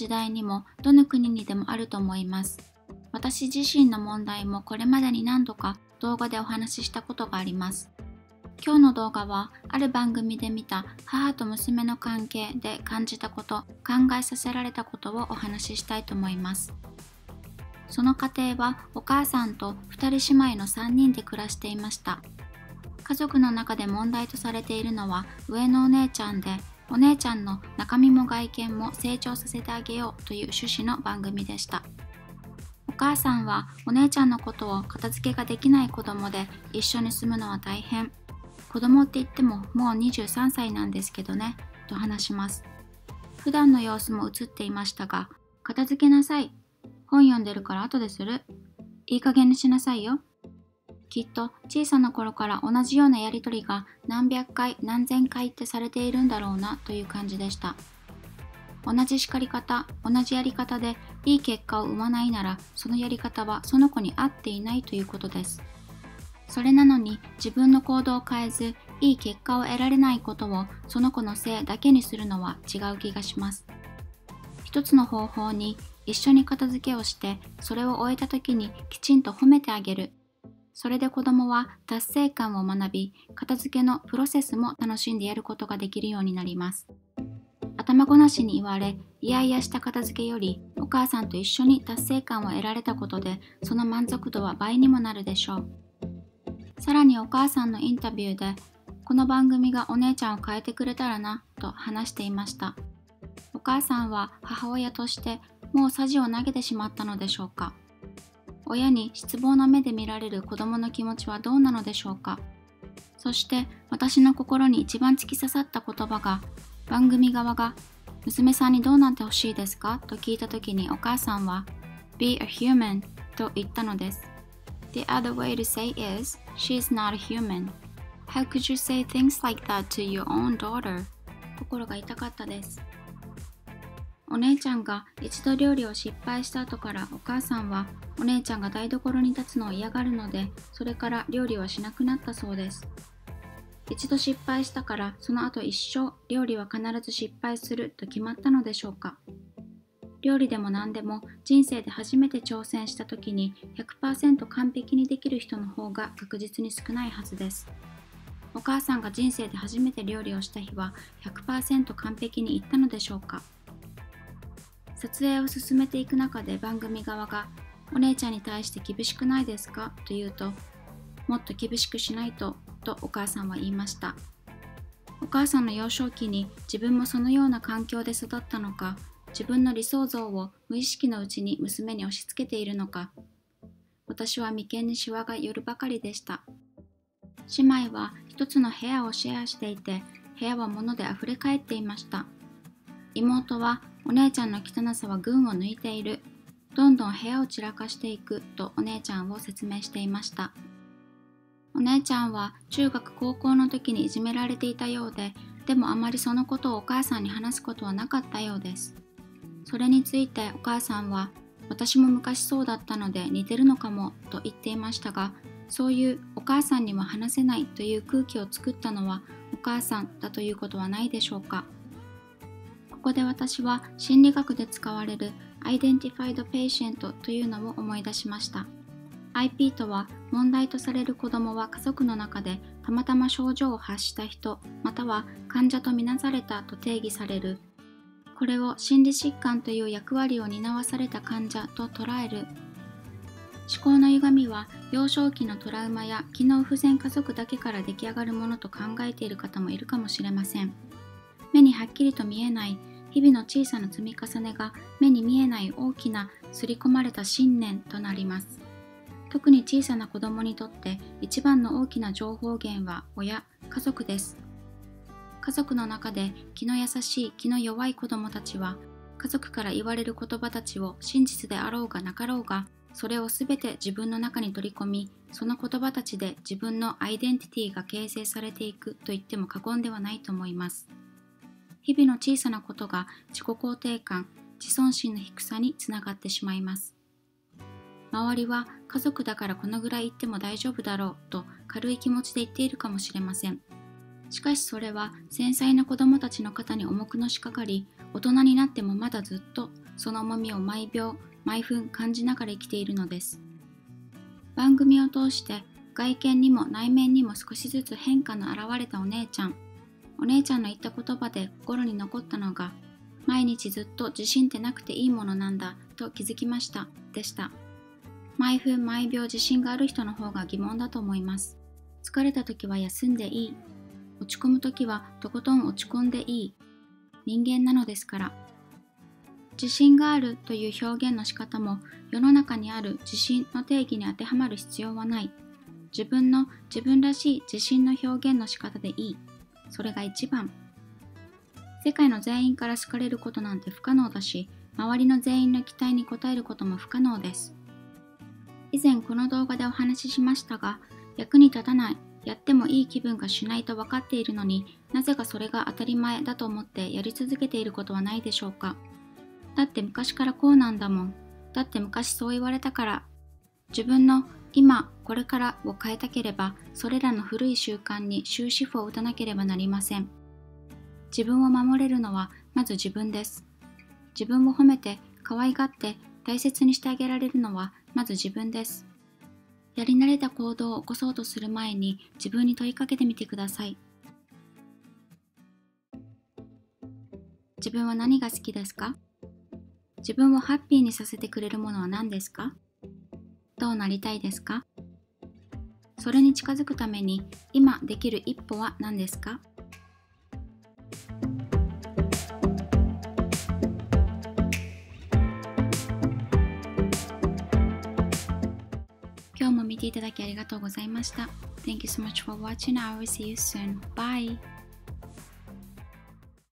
時代にもどの国にでもあると思います。私自身の問題もこれまでに何度か動画でお話ししたことがあります。今日の動画はある番組で見た母と娘の関係で感じたこと、考えさせられたことをお話ししたいと思います。その家庭はお母さんと2人姉妹の3人で暮らしていました。家族の中で問題とされているのは上のお姉ちゃんで、お姉ちゃんの中身も外見も成長させてあげようという趣旨の番組でした。お母さんはお姉ちゃんのことを片付けができない子供で一緒に住むのは大変。子供って言ってももう23歳なんですけどね、と話します。普段の様子も映っていましたが、片付けなさい。本読んでるから後でする。いい加減にしなさいよ。きっと小さな頃から同じようなやりとりが何百回何千回ってされているんだろうなという感じでした。同じ叱り方、同じやり方でいい結果を生まないなら、そのやり方はその子に合っていないということです。それなのに自分の行動を変えず、いい結果を得られないことをその子のせいだけにするのは違う気がします。一つの方法に一緒に片付けをして、それを終えた時にきちんと褒めてあげる。それで子供は達成感を学び、片付けのプロセスも楽しんでやることができるようになります。頭ごなしに言われ、いやいやした片付けより、お母さんと一緒に達成感を得られたことで、その満足度は倍にもなるでしょう。さらにお母さんのインタビューで、この番組がお姉ちゃんを変えてくれたらな、と話していました。お母さんは母親としてもうさじを投げてしまったのでしょうか。親に失望の目で見られる子供の気持ちはどうなのでしょうか。そして私の心に一番突き刺さった言葉が、番組側が娘さんにどうなってほしいですかと聞いた時にお母さんは Be a human と言ったのです。The other way to say is, she's not a human. How could you say things like that to your own daughter? 心が痛かったです。お姉ちゃんが一度料理を失敗した後からお母さんはお姉ちゃんが台所に立つのを嫌がるので、それから料理はしなくなったそうです。一度失敗したからその後一生料理は必ず失敗すると決まったのでしょうか。料理でも何でも人生で初めて挑戦した時に 100% 完璧にできる人の方が確実に少ないはずです。お母さんが人生で初めて料理をした日は 100% 完璧にいったのでしょうか。撮影を進めていく中で番組側がお姉ちゃんに対して厳しくないですかと言うと、もっと厳しくしないとお母さんは言いました。お母さんの幼少期に自分もそのような環境で育ったのか、自分の理想像を無意識のうちに娘に押し付けているのか、私は眉間にシワが寄るばかりでした。姉妹は一つの部屋をシェアしていて、部屋は物であふれかえっていました。妹はお姉ちゃんの汚さは群を抜いている。どんどん部屋を散らかしていくとお姉ちゃんを説明していました。お姉ちゃんは中学高校の時にいじめられていたようで、でもあまりそのことをお母さんに話すことはなかったようです。それについてお母さんは、私も昔そうだったので似てるのかもと言っていましたが、そういうお母さんにも話せないという空気を作ったのはお母さんだということはないでしょうか。ここで私は心理学で使われる Identified Patient というのを思い出しました。IP とは問題とされる子どもは家族の中でたまたま症状を発した人、または患者とみなされたと定義される。これを心理疾患という役割を担わされた患者と捉える。思考の歪みは幼少期のトラウマや機能不全家族だけから出来上がるものと考えている方もいるかもしれません。目にはっきりと見えない日々の小さな積み重ねが目に見えない大きな刷り込まれた信念となります。特に小さな子供にとって一番の大きな情報源は親、家族です。家族の中で気の優しい気の弱い子供たちは、家族から言われる言葉たちを真実であろうがなかろうが、それをすべて自分の中に取り込み、その言葉たちで自分のアイデンティティが形成されていくと言っても過言ではないと思います。日々の小さなことが自己肯定感、自尊心の低さにつながってしまいます。周りは家族だからこのぐらい言っても大丈夫だろうと軽い気持ちで言っているかもしれません。しかしそれは繊細な子供たちの肩に重くのしかかり、大人になってもまだずっとその重みを毎秒、毎分感じながら生きているのです。番組を通して外見にも内面にも少しずつ変化の現れたお姉ちゃん。お姉ちゃんの言った言葉で心に残ったのが、毎日ずっと自信ってなくていいものなんだと気づきましたでした。毎分毎秒自信がある人の方が疑問だと思います。疲れた時は休んでいい。落ち込む時はとことん落ち込んでいい。人間なのですから。自信があるという表現の仕方も世の中にある自信の定義に当てはまる必要はない。自分らしい自信の表現の仕方でいい。それが一番。世界の全員から好かれることなんて不可能だし、周りの全員の期待に応えることも不可能です。以前この動画でお話ししましたが、役に立たない、やってもいい気分がしないと分かっているのになぜかそれが当たり前だと思ってやり続けていることはないでしょうか。だって昔からこうなんだもん。だって昔そう言われたから。自分の今、これからを変えたければ、それらの古い習慣に終止符を打たなければなりません。自分を守れるのはまず自分です。自分を褒めて、可愛がって大切にしてあげられるのはまず自分です。やり慣れた行動を起こそうとする前に自分に問いかけてみてください。自分は何が好きですか？自分をハッピーにさせてくれるものは何ですか？どうなりたいですか？それに近づくために今できる一歩は何ですか？今日も見ていただきありがとうございました。Thank you so much for watching. I will see you soon. Bye!